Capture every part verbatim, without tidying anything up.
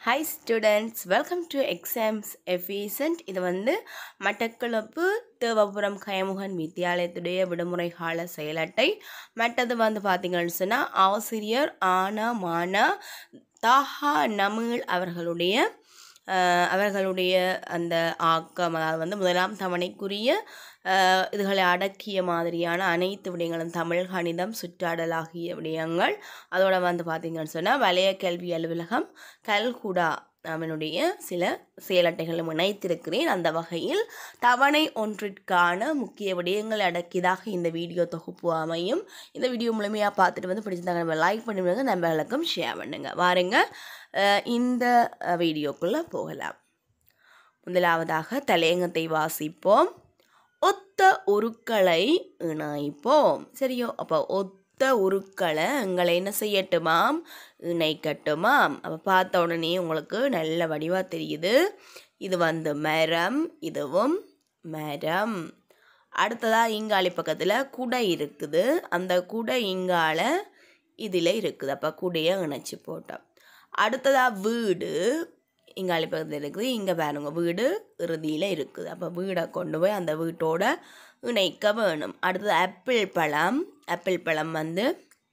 Hi students, welcome to exams efficient. இது வந்து மட்டக்களப்பு தேவபுரம் கயமுகன் வித்தியாலயத்துடைய விடுமுறை கால செயலட்டை. மற்றது வந்து பார்த்தீங்கன்னு சொன்னால் ஆசிரியர் ஆனா மானா தாஹா நமிழ் அவர்களுடைய அவர்களுடைய அந்த ஆக்கம், அதாவது வந்து முதலாம் தவணைக்குரிய இதுகளை அடக்கிய மாதிரியான அனைத்து விடயங்களும் தமிழ், கணிதம், சுற்றாடல் ஆகிய விடயங்கள். அதோட வந்து பார்த்திங்கன்னு சொன்னால் வலய கல்வி அலுவலகம் கல்குடா அவனுடைய சில செயலட்டைகளும் இணைத்திருக்கிறேன். அந்த வகையில் தவணை ஒன்றிற்கான முக்கிய விடயங்கள் அடக்கியதாக இந்த வீடியோ தொகுப்பு அமையும். இந்த வீடியோ முழுமையாக பார்த்துட்டு வந்து பிடிச்சிருந்தாங்க நம்ம லைக் பண்ணிவிடுங்க, நண்பர்களுக்கும் ஷேர் பண்ணுங்க. வாருங்க இந்த வீடியோக்குள்ளே போகலாம். முதலாவதாக தலையங்கத்தை வாசிப்போம். ஒத்த உருக்களை இணைப்போம். சரியோ? அப்போ ஒத்த உருக்களை எங்களை என்ன செய்யட்டுமாம், இணைக்கட்டுமாம். அப்போ பார்த்த உடனே உங்களுக்கு நல்ல வடிவாக தெரியுது. இது வந்து மரம், இதுவும் மரம். அடுத்ததாக இங்காளி பக்கத்தில் குடை இருக்குது. அந்த குடை இங்கால இதில் இருக்குது. அப்போ குடையை இணைச்சி போட்டோம். அடுத்ததாக வீடு இங்காளி பக்கத்தில் இருக்குது. இங்கே பாருங்க, வீடு இறுதியில் இருக்குது. அப்போ வீடை கொண்டு போய் அந்த வீட்டோட இணைக்க வேணும். அடுத்தது ஆப்பிள் பழம். ஆப்பிள் பழம் வந்து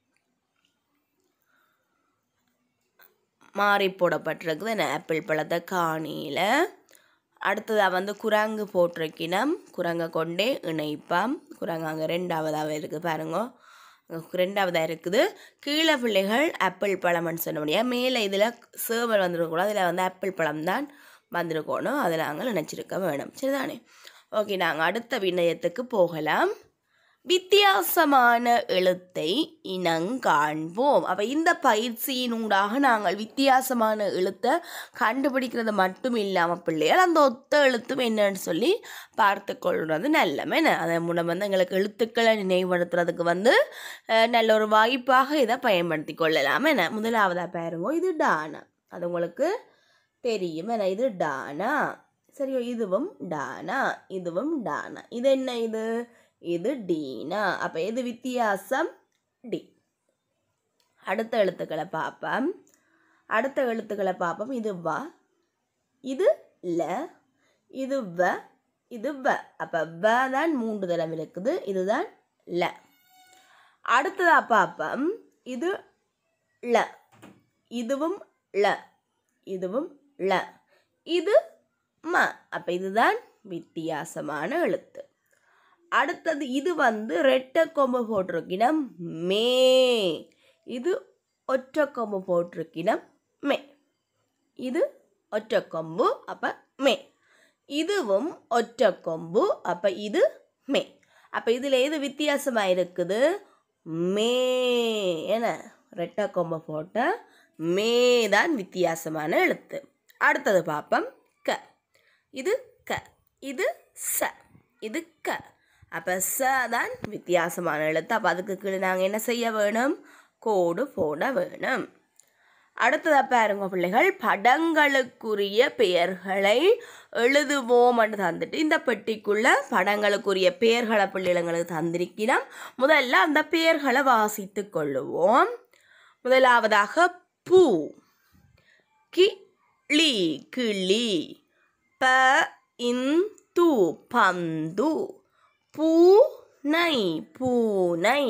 மாறி போடப்பட்டிருக்குது. என்ன ஆப்பிள் பழத்தை காணியில். அடுத்ததாக வந்து குரங்கு போட்டிருக்கினம். குரங்கை கொண்டே இணைப்பாம். குரங்கு அங்கே ரெண்டாவதாக இருக்குது பாருங்க, ரெண்டாவதாக இருக்குது. கீழே பிள்ளைகள் ஆப்பிள் பழம்னு சொன்ன முடியாது. மேலே இதில் சேவல் வந்துருக்கக்கூடாது, அதில் வந்து ஆப்பிள் பழம் தான் வந்திருக்கணும். அதில் நாங்கள் நினச்சிருக்க வேணும். சரிதானே? ஓகே, நாங்கள் அடுத்த வினயத்துக்கு போகலாம். வித்தியாசமான எழுத்தை இனங்காண்போம். அப்போ இந்த பயிற்சியினூடாக நாங்கள் வித்தியாசமான எழுத்தை கண்டுபிடிக்கிறது மட்டும் இல்லாமல் பிள்ளைகள் அந்த ஒத்த எழுத்தும் என்னன்னு சொல்லி பார்த்து கொள்வது நல்லமே. அதன் மூலம் வந்து எங்களுக்கு எழுத்துக்களை நினைவுபடுத்துறதுக்கு வந்து நல்ல ஒரு வாய்ப்பாக இதை பயன்படுத்தி கொள்ளலாம். என்ன முதலாவதாக பாருங்க, இது டானா. அது உங்களுக்கு தெரியும். என்ன இது டானா. சரியோ? இதுவும் டானா, இதுவும் டானா. இது என்ன? இது இது டீனா. அப்போ எது வித்தியாசம்? டி. அடுத்த எழுத்துக்களை பார்ப்போம். அடுத்த எழுத்துக்களை பார்ப்போம். இது வ, இது ல, இது வ, இது வ. அப்போ வ தான் மூன்று தரம் இருக்குது. இதுதான் ல. அடுத்ததாக பார்ப்போம். இது ல, இதுவும் ல, இதுவும் ல, இது ம. அப்போ இதுதான் வித்தியாசமான எழுத்து. அடுத்தது இது வந்து ரெட்டை கொம்பு போட்டிருக்கினம் மே. இது ஒற்றை கொம்பு போட்டிருக்கினம் மே. இது ஒற்றை கொம்பு, அப்போ மே. இதுவும் ஒற்றை கொம்பு, அப்போ இது மே. அப்போ இதில் எது வித்தியாசமாக இருக்குது? மே. என்ன? ரெட்டை கொம்பு போட்ட மே தான் வித்தியாசமான எழுத்து. அடுத்தது பார்ப்போம். க. இது க, இது ச, இது க. அப்போ ச தான் வித்தியாசமான எழுத்து. அப்போ அதுக்கு கீழே நாங்கள் என்ன செய்ய வேணும்? கோடு போட வேணும். அடுத்ததாக பாருங்க பிள்ளைகள், படங்களுக்குரிய பெயர்களை எழுதுவோம் என்று தந்துட்டு இந்த பெட்டிக்குள்ள படங்களுக்குரிய பெயர்களை பிள்ளைங்களுக்கு தந்திருக்கிறோம். முதல்ல அந்த பெயர்களை வாசித்து கொள்ளுவோம். முதலாவதாக பூ, கிளி, கிளி, ப இந்து பந்து, பூனை, பூனை,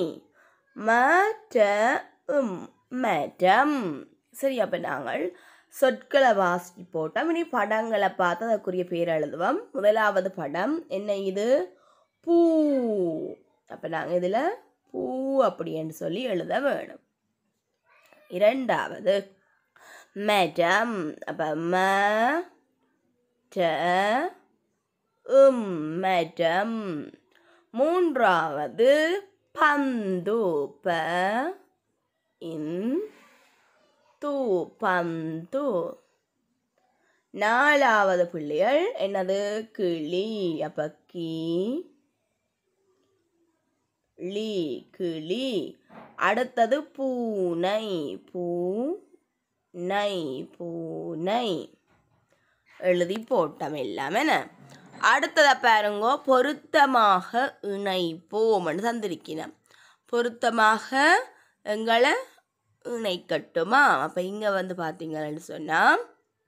மரம், மரம். சரி, அப்போ நாங்கள் சொற்களை வாசி போட்டோம். இனி படங்களை பார்த்து அதற்குரிய பேர் எழுதுவோம். முதலாவது படம் என்ன? இது பூ. அப்போ நாங்கள் இதில் பூ அப்படின்னு சொல்லி எழுத வேணும். இரண்டாவது மரம். அப்போ ம ட உம் மரம். மூன்றாவது பந்து, ப இன் து பந்து. நாலாவது பிள்ளைகள் என்னது? கிளி. அப்போ கி லி, கிளி. அடுத்தது பூனை, பூ நை, பூனை. எழுதி போட்டோம் எல்லாமே. அடுத்ததை பாருங்க, பொருத்தமாக இணைப்போம்னு தந்திருக்கிறேன். பொருத்தமாக எங்களை இணைக்கட்டுமா? அப்போ இங்கே வந்து பார்த்தீங்கன்னு சொன்னால்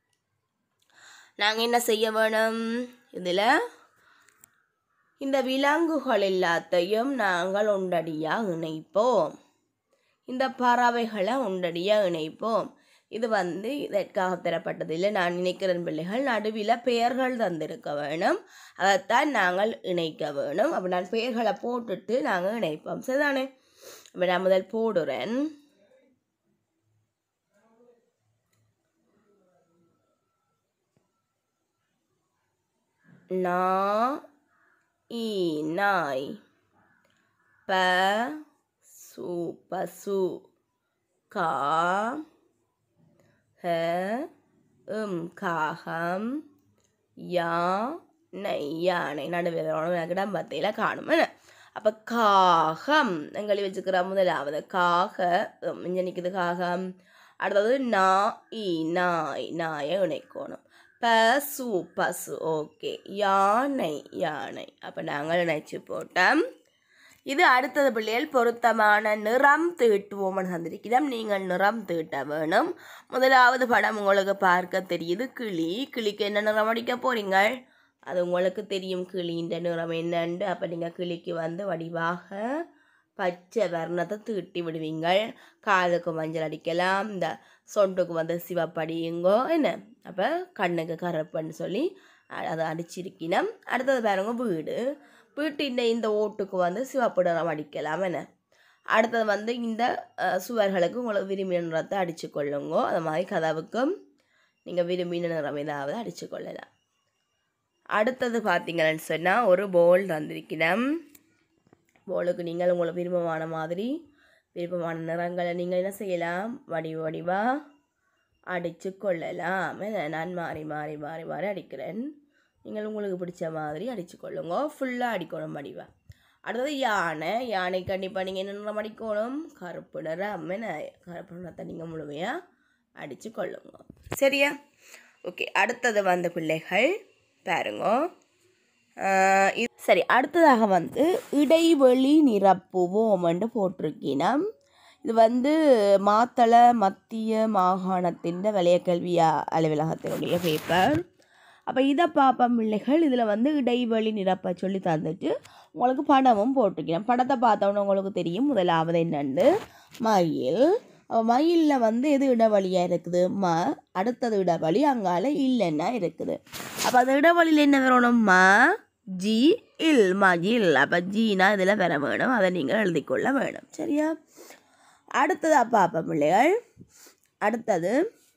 நாங்கள் என்ன செய்ய வேணும், இதில் இந்த விலங்குகள் எல்லாத்தையும் நாங்கள் ஒன்றடியாக இணைப்போம். இந்த பறவைகளை ஒன்றடியாக இணைப்போம். இது வந்து இதற்காக தரப்பட்டதில்லை. நான் நினைக்கிறேன் பிள்ளைகள், நடுவில் பெயர்கள் தந்திருக்க வேணும், அதைத்தான் நாங்கள் இணைக்க வேணும். அப்போ நான் பெயர்களை போட்டுட்டு நாங்கள் இணைப்போம். சரிதானே? இப்போ நான் முதல் போடுறேன். நா ஈ நாய், ப சு பசு, கா ஹ உம் காகம், யா நை யானை. நடுவில் இடம் பத்தையில் காணும். அப்போ காகம் எங்களை வச்சுக்கிற முதலாவது காக இங்கே நிற்குது காகம். அடுத்தது நா ஈ நாய், நாயை இணைக்கணும். பசு பசு, ஓகே. யானை யானை. அப்போ நாங்கள் இணைச்சி போட்டோம். இது அடுத்தது பிள்ளைகள் பொருத்தமான நிறம் தீட்டுவோம்னு தந்திருக்கிறோம். நீங்கள் நிறம் தீட்ட வேணும். முதலாவது படம் உங்களுக்கு பார்க்க தெரியுது கிளி. கிளிக்கு என்ன நிறம் அடிக்க போகிறீங்க? அது உங்களுக்கு தெரியும் கிளின்ற நிறம் என்னண்டு. அப்போ நீங்கள் கிளிக்கு வந்து வடிவாக பச்சை வர்ணத்தை தீட்டி விடுவீங்கள். காதுக்கு மஞ்சள் அடிக்கலாம், இந்த சொண்டுக்கு வந்து சிவப்படியுங்கோ என்ன. அப்போ கண்ணுக்கு கருப்புன்னு சொல்லி அதை அடிச்சிருக்கணும். அடுத்தது பாருங்க வீடு. வீட்டின் இந்த ஓட்டுக்கு வந்து சிவப்பு நிறம் அடிக்கலாம் என்ன. அடுத்தது வந்து இந்த சுவர்களுக்கு உங்களுக்கு விரும்பின நிறத்தை அடித்து கொள்ளுங்கோ. அது மாதிரி கதவுக்கும் நீங்கள் விரும்பின நிறம் ஏதாவது அடித்து கொள்ளலாம். அடுத்தது பார்த்தீங்கன்னு சொன்னால் ஒரு போல் தந்திருக்கணும். போலுக்கு நீங்கள் உங்களுக்கு விருப்பமான மாதிரி விருப்பமான நிறங்களை நீங்கள் என்ன செய்யலாம், வடிவ வடிவாக அடித்து கொள்ளலாம். நான் மாறி மாறி மாறி மாறி அடிக்கிறேன். நீங்கள் உங்களுக்கு பிடிச்ச மாதிரி அடித்து கொள்ளுங்க. ஃபுல்லாக அடிக்கணும் வடிவாக. அடுத்தது யானை. யானை கண்டிப்பாக நீங்கள் என்ன நிறம் அடிக்கணும், கருப்பு நிறம். என்ன கருப்பு நிறத்தை நீங்கள் முழுமையாக அடித்து கொள்ளுங்க. சரியா? ஓகே. அடுத்தது வந்து பிள்ளைகள் பாருங்க. சரி, அடுத்ததாக வந்து இடைவெளி நிரப்புவோம்னு போட்டிருக்கீனம். இது வந்து மாத்தள மத்திய மாகாணத்தின் வலயக்கல்வி அலுவலகத்தினுடைய பேப்பர். அப்போ இதை பார்ப்போம் பிள்ளைகள். இதில் வந்து இடைவெளி நிரப்ப சொல்லி தந்துட்டு உங்களுக்கு படமும் போட்டிருக்கேன். படத்தை பார்த்தோன்னே உங்களுக்கு தெரியும் முதலாவது என்னென்னு மயில். மயிலில் வந்து எது இடைவெளியாக இருக்குது, ம. அடுத்தது இடைவெளி அங்கால இல்லைன்னா இருக்குது. அப்போ அந்த இடைவெளியில் என்ன வரணும், ம ஜி இல், மயில். அப்போ ஜீனா இதில் வர வேணும், அதை நீங்கள் எழுதிக்கொள்ள வேணும். சரியா? அடுத்தது அப்பா அப்பா பிள்ளைகள். அடுத்தது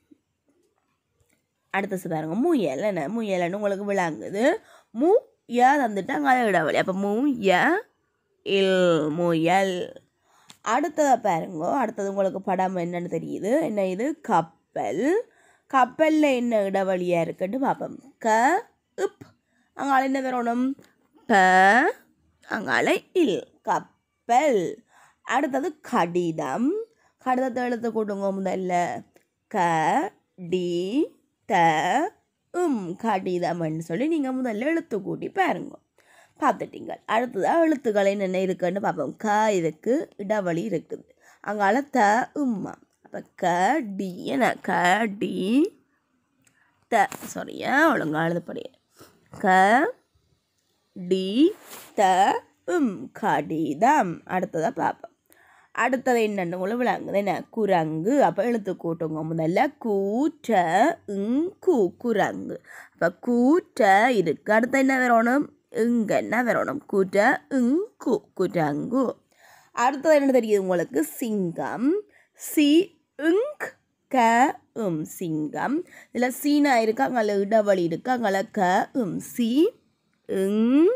அடுத்தது பாருங்க முயல். என்ன முயல்னு உங்களுக்கு விளங்குது. மு ய தந்துட்டு அங்கே இடைவெளி. அப்போ மு ய இல் முயல். அடுத்ததை பாருங்க. அடுத்தது உங்களுக்கு படம் என்னன்னு தெரியுது. என்ன இது, கப்பல். கப்பலில் என்ன இடைவெளியாக இருக்குன்னு பார்ப்போம். க இப் அங்கால என்ன வரணும், ப அங்கால இல், கப்பல். அடுத்தது கடிதம். கடிதத்தை எழுத்து கொடுங்க முதல்ல. க டி த உம் கடிதம்னு சொல்லி நீங்கள் முதல்ல எழுத்து கூட்டி பாருங்க. பார்த்துட்டீங்க. அடுத்ததாக எழுத்துக்கள் என்னென்ன இருக்குன்னு பார்ப்போம். க இருக்கு, இடைவெளி இருக்குது, அங்கால த உம்மா. அப்போ க டி என்ன க டி த சாரியா ஒழுங்கா எழுதுப்படி. க டி த உம் கடிதம். அடுத்ததாக பார்ப்போம். அடுத்தது என்னென்னு உங்களுக்கு விளங்குது. என்ன குரங்கு. அப்போ எழுத்து கூட்டுங்க முதல்ல. கூற்ற இங் கு குரங்கு. அப்போ கூற்ற இருக்கு. அடுத்து என்ன வரணும், இங்க என்ன வரணும், கூற்ற இங் கு குரங்கு. அடுத்தது என்ன தெரியுது உங்களுக்கு, சிங்கம். சி இங் க உம் சிங்கம். இதில் சீனா இருக்கு, அங்கே இடைவெளி இருக்கு, அங்கே க உம் சி இங்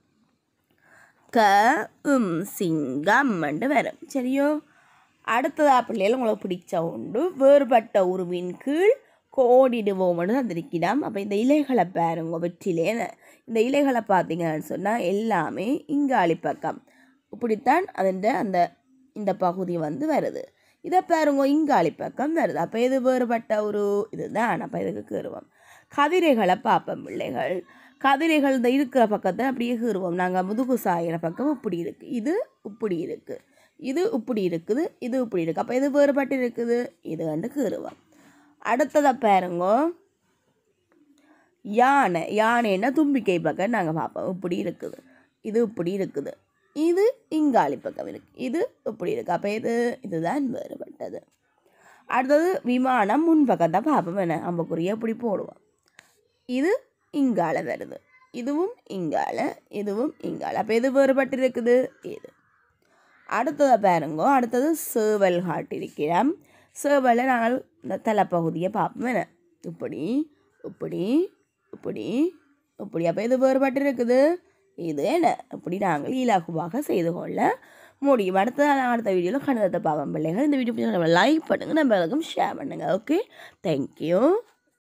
க உம் சிங்கம் என்று வரும். சரியோ? அடுத்ததாக பிள்ளைகள் உங்களுக்கு பிடிச்ச உண்டு. வேறுபட்ட உருவின் கீழ் கோடிடுவோம்னு தந்திருக்கிறோம். அப்போ இந்த இலைகளை பாருங்க. வெற்றிலே இந்த இலைகளை பார்த்தீங்கன்னு சொன்னால் எல்லாமே இங்காளி பக்கம் இப்படித்தான் அதன் அந்த இந்த பகுதி வந்து வருது. இதை பாருங்க இங்காளி பக்கம் வருது. அப்போ இது வேறுபட்ட ஒரு இதுதான். அப்போ இதுக்கு கீறுவோம். கதிரைகளை பார்ப்போம் பிள்ளைகள். கதிரைகள் இந்த இருக்கிற பக்கத்தை அப்படியே கீறுவோம். நாங்கள் முதுகு சாயிற பக்கம் இப்படி இருக்குது, இது இப்படி இருக்குது, இது இப்படி இருக்குது, இது இப்படி இருக்குது. அப்போ இது வேறுபட்டு இருக்குது, இது வந்து கீறுவோம். அடுத்ததை பாருங்க. யானை யானைன்னா தும்பிக்கை பக்கம் நாங்கள் பார்ப்போம் இப்படி இருக்குது, இது இப்படி இருக்குது, இது இங்காளி பக்கம் இருக்குது, இது இப்படி இருக்குது. அப்போ இது இதுதான் வேறுபட்டது. அடுத்தது விமானம் முன்பக்கம் தான் பார்ப்போம், என்ன அம்பக்குறியை இப்படி போடுவோம். இது இங்கால வருது, இதுவும் இங்கால, இதுவும் இங்கால. அப்போ எது வேறுபட்டு இருக்குது? இது. அடுத்ததை பாருங்கோ, அடுத்தது சேவல் காட்டியிருக்கிறோம். சேவலில் நாங்கள் இந்த தலைப்பகுதியை பார்ப்போம், என்ன இப்படி இப்படி இப்படி இப்படி. அப்போ எது வேறுபட்டு இருக்குது? இது என்ன இப்படி நாங்கள் இலகுவாக செய்து கொள்ள முடியும். அடுத்த அடுத்த வீடியோவில் கணிதத்தை பார்ப்போம் பிள்ளைகள். இந்த வீடியோ லைக் பண்ணுங்கள், நம்மளுக்கும் ஷேர் பண்ணுங்கள். Okay, thank you.